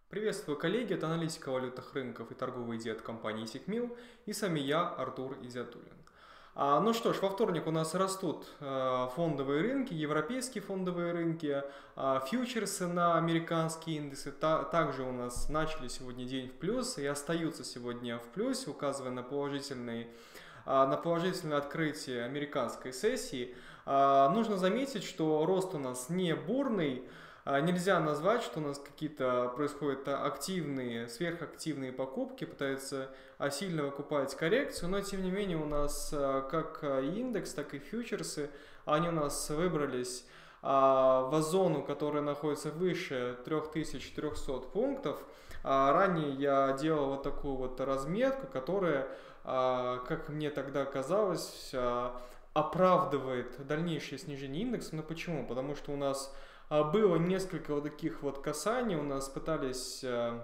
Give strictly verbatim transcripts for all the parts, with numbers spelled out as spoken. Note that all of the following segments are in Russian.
Приветствую, коллеги, это аналитика валютных рынков и торговый дед компании Сикмил, и с вами я, Артур Изятуллин. А, ну что ж, во вторник у нас растут э, фондовые рынки, европейские фондовые рынки, э, фьючерсы на американские индексы. Та, также у нас начали сегодня день в плюс и остаются сегодня в плюсе, указывая на положительный на положительное открытие американской сессии. Нужно заметить, что рост у нас не бурный. Нельзя назвать, что у нас какие-то происходят активные, сверхактивные покупки, пытаются сильно выкупать коррекцию, но тем не менее у нас как и индекс, так и фьючерсы, они у нас выбрались в зону, которая находится выше три тысячи триста пунктов. Ранее я делал вот такую вот разметку, которая, как мне тогда казалось, оправдывает дальнейшее снижение индекса. Но почему? Потому что у нас было несколько вот таких вот касаний, у нас пытались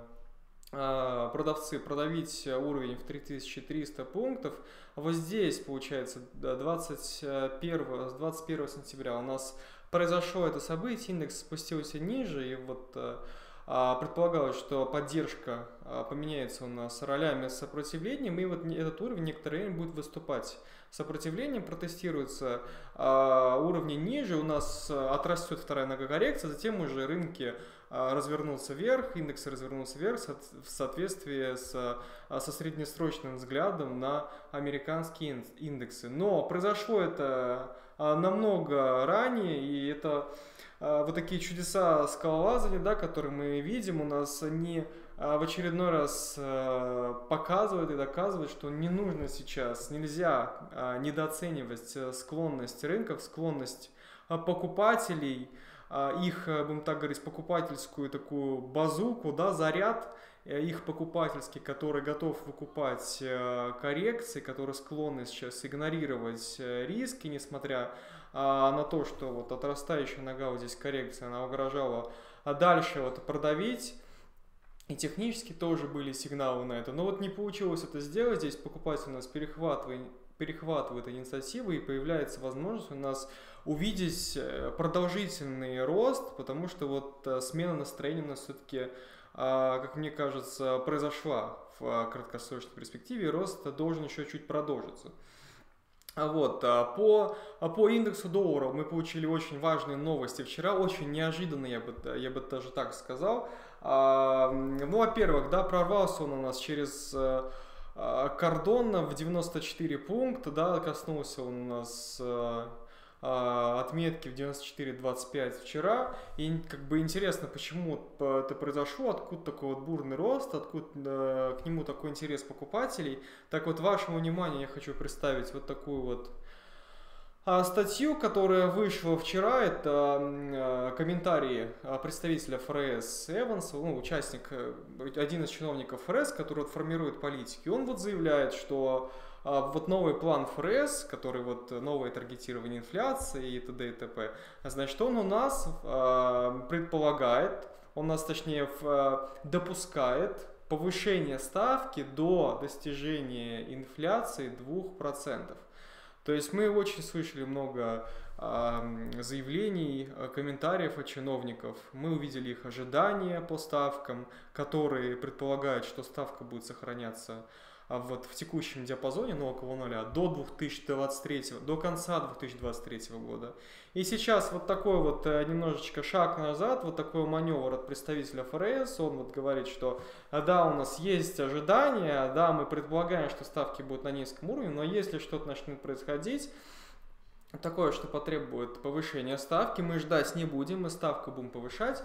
продавцы продавить уровень в три тысячи триста пунктов. Вот здесь, получается, двадцать первого, с двадцать первого сентября у нас произошло это событие, индекс спустился ниже, и вот предполагалось, что поддержка поменяется у нас ролями с сопротивлением, и вот этот уровень некоторое время будет выступать сопротивлением, протестируются уровни ниже, у нас отрастет вторая нога коррекции, затем уже рынки развернутся вверх, индекс развернулся вверх в соответствии с, со среднесрочным взглядом на американские индексы. Но произошло это намного ранее, и это вот такие чудеса скалолазания, да, которые мы видим, у нас они в очередной раз показывают и доказывают, что не нужно сейчас, нельзя недооценивать склонность рынков, склонность покупателей, их, будем так говорить, покупательскую такую базуку, да, заряд их покупательский, который готов выкупать коррекции, который склонны сейчас игнорировать риски, несмотря на то, что вот отрастающая нога вот здесь коррекция, она угрожала дальше вот продавить. И технически тоже были сигналы на это. Но вот не получилось это сделать. Здесь покупатель у нас перехватывает, перехватывает инициативу, и появляется возможность у нас увидеть продолжительный рост, потому что вот смена настроения у нас все-таки, как мне кажется, произошла в краткосрочной перспективе, и рост должен еще чуть продолжиться. Вот, по, по индексу доллара мы получили очень важные новости вчера, очень неожиданно, я бы, я бы даже так сказал. Ну, во-первых, да, прорвался он у нас через кордон в девяносто четыре пункта, да, коснулся он у нас отметки в девяносто четыре двадцать пять вчера. И как бы интересно, почему это произошло, откуда такой вот бурный рост, откуда к нему такой интерес покупателей. Так вот, вашему вниманию я хочу представить вот такую вот статью, которая вышла вчера. Это комментарии представителя ФРС Эванса, ну, участник, один из чиновников ФРС, который вот формирует политики. Он вот заявляет, что вот новый план ФРС, который вот новое таргетирование инфляции и т.д. и т.п., значит, он у нас предполагает, он нас, точнее, допускает повышение ставки до достижения инфляции двух процентов. То есть мы очень слышали много заявлений, комментариев от чиновников. Мы увидели их ожидания по ставкам, которые предполагают, что ставка будет сохраняться вот в текущем диапазоне, ну, около нуля, до две тысячи двадцать третьего, до конца две тысячи двадцать третьего года. И сейчас вот такой вот немножечко шаг назад, вот такой маневр от представителя ФРС, он вот говорит, что да, у нас есть ожидания, да, мы предполагаем, что ставки будут на низком уровне, но если что-то начнет происходить, такое, что потребует повышения ставки, мы ждать не будем, мы ставку будем повышать.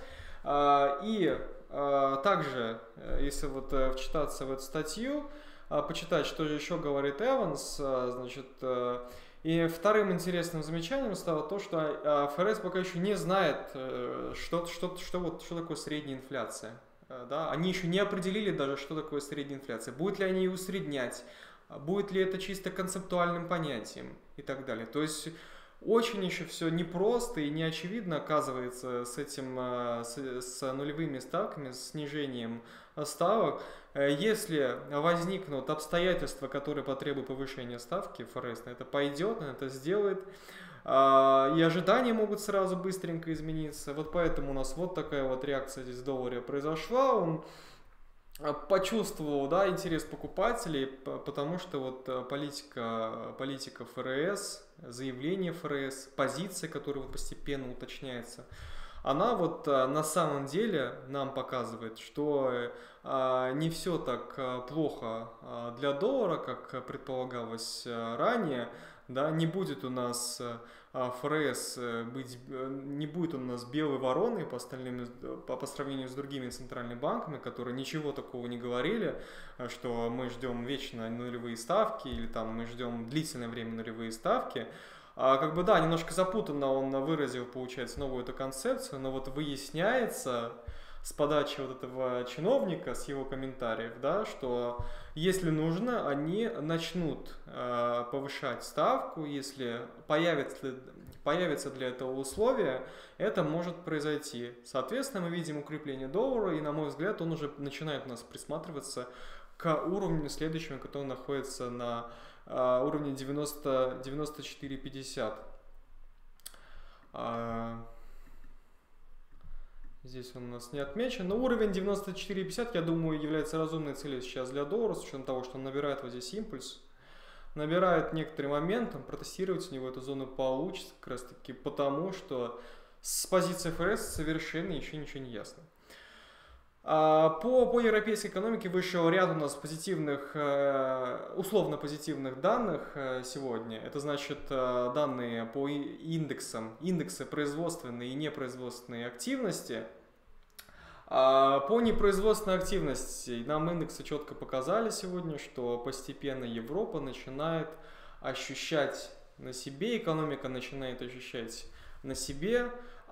И также, если вот вчитаться в эту статью, почитать, что же еще говорит Эванс, значит, и вторым интересным замечанием стало то, что ФРС пока еще не знает, что, что, что, вот, что такое средняя инфляция. Да? Они еще не определили даже, что такое средняя инфляция. Будет ли они ее усреднять, будет ли это чисто концептуальным понятием и так далее. То есть очень еще все непросто и неочевидно оказывается с этим, с, с нулевыми ставками, с снижением ставок. Если возникнут обстоятельства, которые потребуют повышения ставки, ФРС на это пойдет, на это сделает. а, и ожидания могут сразу быстренько измениться. Вот поэтому у нас вот такая вот реакция здесь в долларе произошла. Он почувствовал, да, интерес покупателей, потому что вот политика, политика ФРС, заявление ФРС, позиция, которая вот постепенно уточняется, она вот на самом деле нам показывает, что не все так плохо для доллара, как предполагалось ранее, да, не будет у нас ФРС быть, не будет у нас белой вороной по, остальным, по, по сравнению с другими центральными банками, которые ничего такого не говорили, что мы ждем вечно нулевые ставки или там мы ждем длительное время нулевые ставки. А, как бы да, немножко запутанно он выразил, получается, новую эту концепцию, но вот выясняется с подачи вот этого чиновника, с его комментариев, да, что если нужно, они начнут э, повышать ставку, если появится, появится для этого условия, это может произойти. Соответственно, мы видим укрепление доллара, и, на мой взгляд, он уже начинает у нас присматриваться к уровню следующему, который находится на э, уровне девяносто, девяносто четыре пятьдесят. Здесь он у нас не отмечен, но уровень девяносто четыре пятьдесят, я думаю, является разумной целью сейчас для доллара, с учетом того, что он набирает вот здесь импульс, набирает некоторый момент, протестировать у него эту зону получится, как раз таки потому, что с позиции ФРС совершенно еще ничего не ясно. По, по европейской экономике вышел ряд у нас позитивных, условно позитивных данных сегодня. Это значит данные по индексам, индексы производственной и непроизводственной активности. По непроизводственной активности нам индексы четко показали сегодня, что постепенно Европа начинает ощущать на себе, экономика начинает ощущать на себе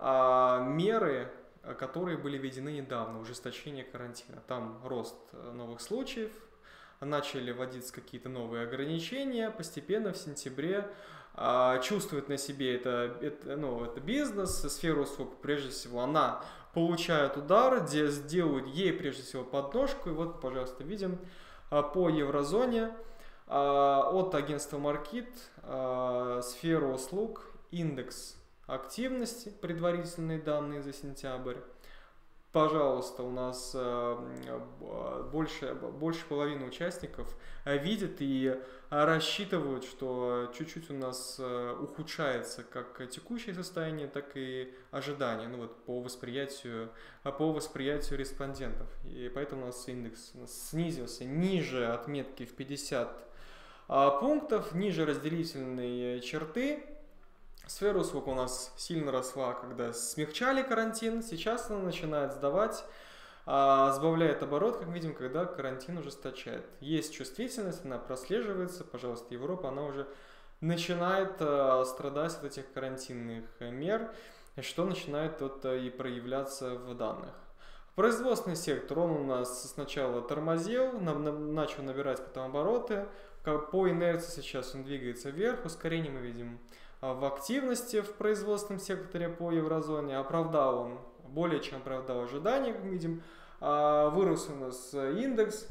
меры, которые были введены недавно, ужесточение карантина. Там рост новых случаев, начали вводиться какие-то новые ограничения, постепенно в сентябре а, чувствует на себе это, это, ну, это бизнес, сфера услуг, прежде всего, она получает удар, где сделают ей прежде всего подножку, и вот, пожалуйста, видим а, по еврозоне а, от агентства Markit а, сфера услуг, индекс активности, предварительные данные за сентябрь. Пожалуйста, у нас больше, больше половины участников видят и рассчитывают, что чуть-чуть у нас ухудшается как текущее состояние, так и ожидание, ну вот по восприятию, по восприятию респондентов. И поэтому у нас индекс снизился ниже отметки в пятьдесят пунктов, ниже разделительной черты. Сфера услуг у нас сильно росла, когда смягчали карантин, сейчас она начинает сдавать, а, сбавляет оборот, как видим, когда карантин ужесточает. Есть чувствительность, она прослеживается, пожалуйста, Европа, она уже начинает а, страдать от этих карантинных мер, что начинает вот, а, и проявляться в данных. Производственный сектор, он у нас сначала тормозил, на, на, начал набирать потом обороты, по инерции сейчас он двигается вверх, ускорение мы видим в активности в производственном секторе по еврозоне. Оправдал он, более чем оправдал ожидания, как видим, вырос у нас индекс.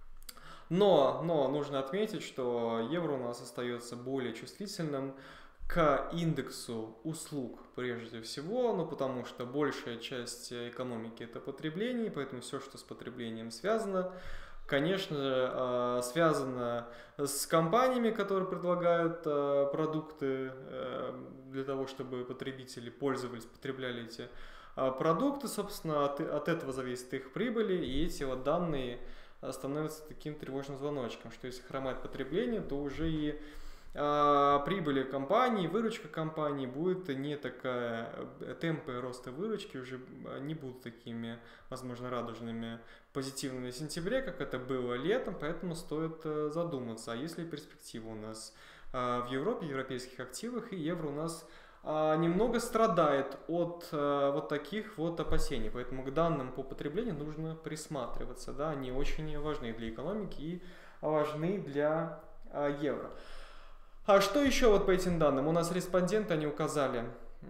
Но, но нужно отметить, что евро у нас остается более чувствительным к индексу услуг прежде всего, ну потому что большая часть экономики это потребление, поэтому все, что с потреблением связано, конечно же, связано с компаниями, которые предлагают продукты для того, чтобы потребители пользовались, потребляли эти продукты. Собственно, от, от этого зависит их прибыли, и эти вот данные становятся таким тревожным звоночком, что если хромает потребление, то уже и прибыли компании, выручка компании будет не такая, темпы роста выручки уже не будут такими, возможно, радужными, позитивными в сентябре, как это было летом, поэтому стоит задуматься, а есть ли перспектива у нас в Европе, в европейских активах, и евро у нас немного страдает от вот таких вот опасений, поэтому к данным по потреблению нужно присматриваться, да, они очень важны для экономики и важны для евро. А что еще вот по этим данным? У нас респонденты, они указали,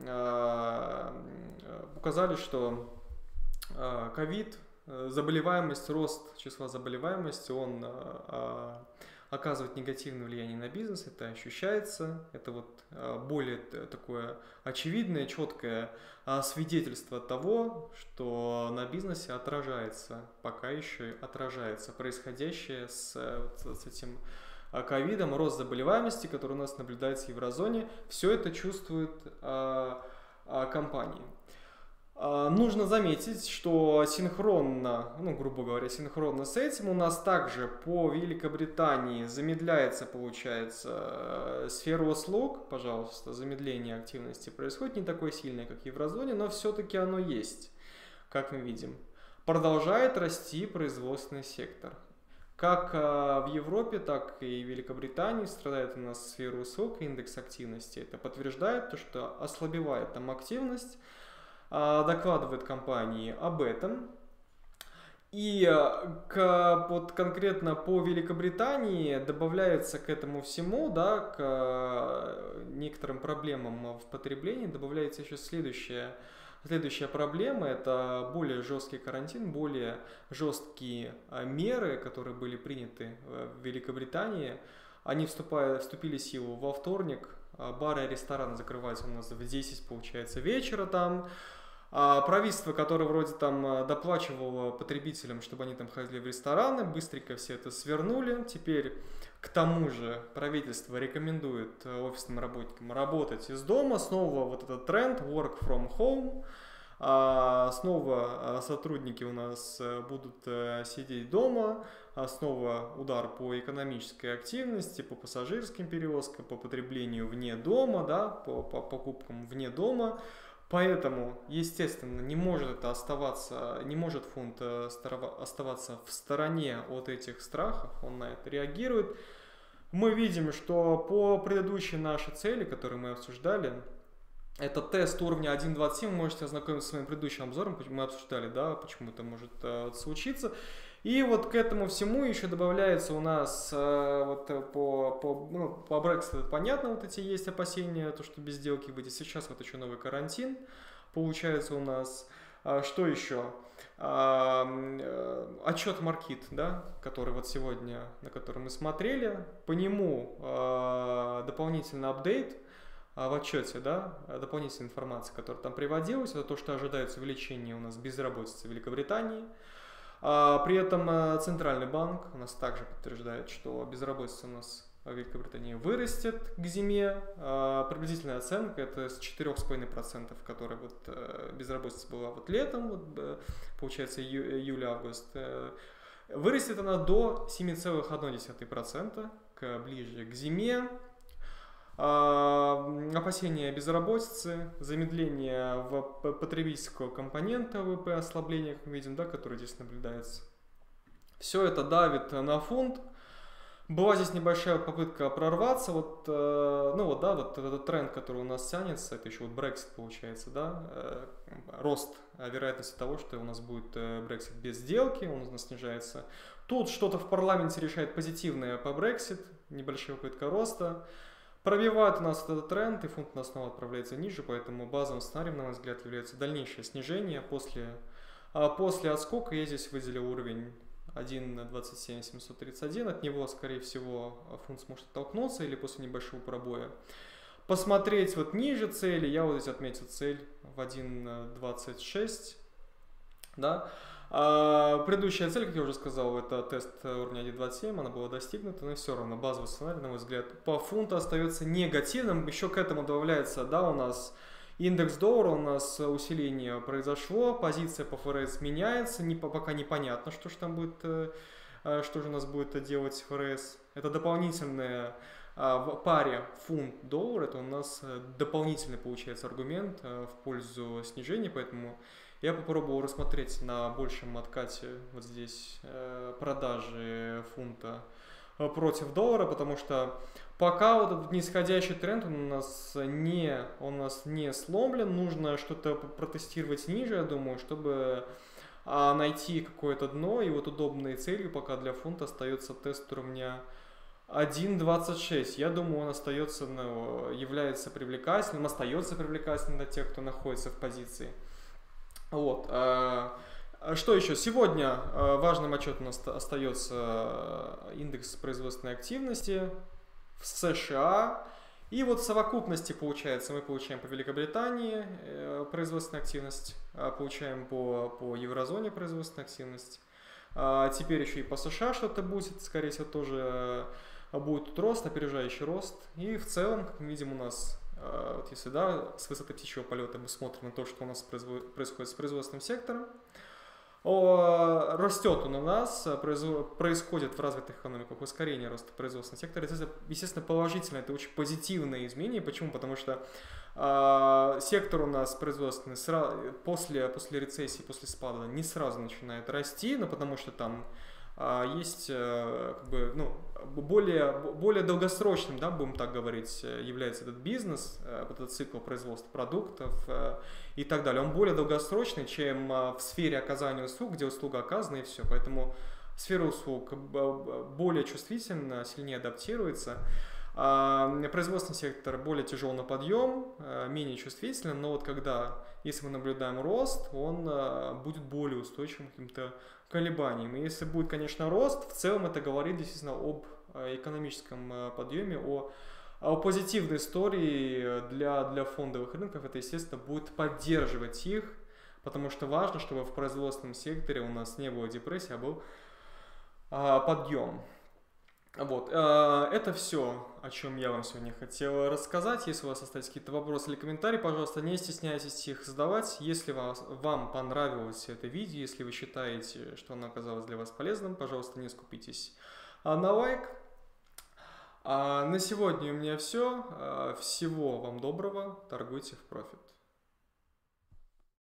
э, указали, что ковид, э, заболеваемость, рост числа заболеваемости, он э, оказывает негативное влияние на бизнес, это ощущается, это вот более такое очевидное, четкое свидетельство того, что на бизнесе отражается, пока еще отражается происходящее с, с этим ковидом, рост заболеваемости, который у нас наблюдается в еврозоне, все это чувствуют а, а, компании. А, нужно заметить, что синхронно, ну, грубо говоря, синхронно с этим у нас также по Великобритании замедляется, получается, сфера услуг, пожалуйста, замедление активности происходит не такое сильное, как в еврозоне, но все-таки оно есть, как мы видим. Продолжает расти производственный сектор. Как в Европе, так и в Великобритании страдает у нас сфера услуг, индекс активности. Это подтверждает то, что ослабевает там активность, докладывают компании об этом. И к, вот конкретно по Великобритании добавляется к этому всему, да, к некоторым проблемам в потреблении, добавляется еще следующее. Следующая проблема – это более жесткий карантин, более жесткие меры, которые были приняты в Великобритании. Они вступают, вступили в силу во вторник. Бары и рестораны закрываются у нас в десять, получается, вечера там. А правительство, которое вроде там доплачивало потребителям, чтобы они там ходили в рестораны, быстренько все это свернули. Теперь к тому же правительство рекомендует офисным работникам работать из дома. Снова вот этот тренд work from home. Снова сотрудники у нас будут сидеть дома. Снова удар по экономической активности, по пассажирским перевозкам, по потреблению вне дома, да, по, по покупкам вне дома. Поэтому, естественно, не может это оставаться, не может фунт оставаться в стороне от этих страхов, он на это реагирует. Мы видим, что по предыдущей нашей цели, которую мы обсуждали, это тест уровня один двадцать семь, вы можете ознакомиться с моим предыдущим обзором, мы обсуждали, да, почему это может э, случиться. И вот к этому всему еще добавляется у нас э, вот по, по, ну, по Brexit, понятно, вот эти есть опасения, то, что без сделки выйдет. Сейчас вот еще новый карантин, получается у нас. А, что еще? А, э, отчет Markit, да, который вот сегодня, на который мы смотрели, по нему э, дополнительный апдейт в отчете, да, дополнительная информация, которая там приводилась, это то, что ожидается увеличение у нас безработицы в Великобритании. При этом Центральный банк у нас также подтверждает, что безработица у нас в Великобритании вырастет к зиме. Приблизительная оценка это с четырёх с половиной процентов, которая вот безработица была вот летом, вот, получается июль-август. Вырастет она до семи целых одной десятой процента к ближе к зиме. Опасения безработицы, замедление в потребительского компонента ВВП, ослабление, как мы видим, да, которое здесь наблюдается. Все это давит на фунт. Была здесь небольшая попытка прорваться, вот, ну вот, да, вот этот тренд, который у нас тянется, это еще вот Brexit получается, да, рост вероятности того, что у нас будет Brexit без сделки, он у нас снижается. Тут что-то в парламенте решает позитивное по Brexit, небольшая попытка роста. Пробивает у нас этот тренд, и фунт у нас снова отправляется ниже, поэтому базовым сценарием, на мой взгляд, является дальнейшее снижение. После, после отскока я здесь выделил уровень один двадцать семь семьсот тридцать один, от него, скорее всего, фунт сможет оттолкнуться или после небольшого пробоя. Посмотреть вот ниже цели, я вот здесь отметил цель в один двадцать шесть, да. А предыдущая цель, как я уже сказал, это тест уровня один двадцать семь, она была достигнута, но все равно базовый сценарий, на мой взгляд, по фунту остается негативным. Еще к этому добавляется, да, у нас индекс доллара, у нас усиление произошло, позиция по ФРС меняется, не, пока непонятно, что же там будет, что же у нас будет делать ФРС. Это дополнительное в паре фунт-доллар, это у нас дополнительный, получается, аргумент в пользу снижения, поэтому я попробовал рассмотреть на большем откате вот здесь продажи фунта против доллара, потому что пока вот этот нисходящий тренд он у нас не, он у нас не сломлен, нужно что-то протестировать ниже, я думаю, чтобы найти какое-то дно, и вот удобной целью пока для фунта остается тест уровня один двадцать шесть. Я думаю, он остается, ну, является привлекательным, остается привлекательным для тех, кто находится в позиции. Вот. Что еще? Сегодня важным отчетом у нас остается индекс производственной активности в США. И вот в совокупности получается, мы получаем по Великобритании производственную активность, получаем по, по еврозоне производственную активность. Теперь еще и по США что-то будет, скорее всего, тоже будет тут рост, опережающий рост. И в целом, как мы видим, у нас, вот если да, с высоты птичьего полета мы смотрим на то, что у нас происходит с производственным сектором, растет он у нас, происходит в развитых экономиках ускорение роста производственного сектора. Это, естественно, положительно, это очень позитивное изменение. Почему? Потому что э, сектор у нас производственный сразу, после, после рецессии, после спада не сразу начинает расти, но потому что там э, есть э, как бы, ну, более, более долгосрочным, да, будем так говорить, является этот бизнес, э, этот цикл производства продуктов э, и так далее. Он более долгосрочный, чем в сфере оказания услуг, где услуга оказана и все. Поэтому сфера услуг более чувствительна, сильнее адаптируется. Производственный сектор более тяжел на подъем, менее чувствителен, но вот когда, если мы наблюдаем рост, он будет более устойчивым к каким-то колебаниям. И если будет, конечно, рост, в целом это говорит действительно об экономическом подъеме, о А позитивной истории для, для фондовых рынков это, естественно, будет поддерживать их, потому что важно, чтобы в производственном секторе у нас не было депрессии, а был а, подъем. Вот. А, это все, о чем я вам сегодня хотел рассказать. Если у вас остались какие-то вопросы или комментарии, пожалуйста, не стесняйтесь их задавать. Если вас, вам понравилось это видео, если вы считаете, что оно оказалось для вас полезным, пожалуйста, не скупитесь на лайк. А на сегодня у меня все. Всего вам доброго. Торгуйте в профит.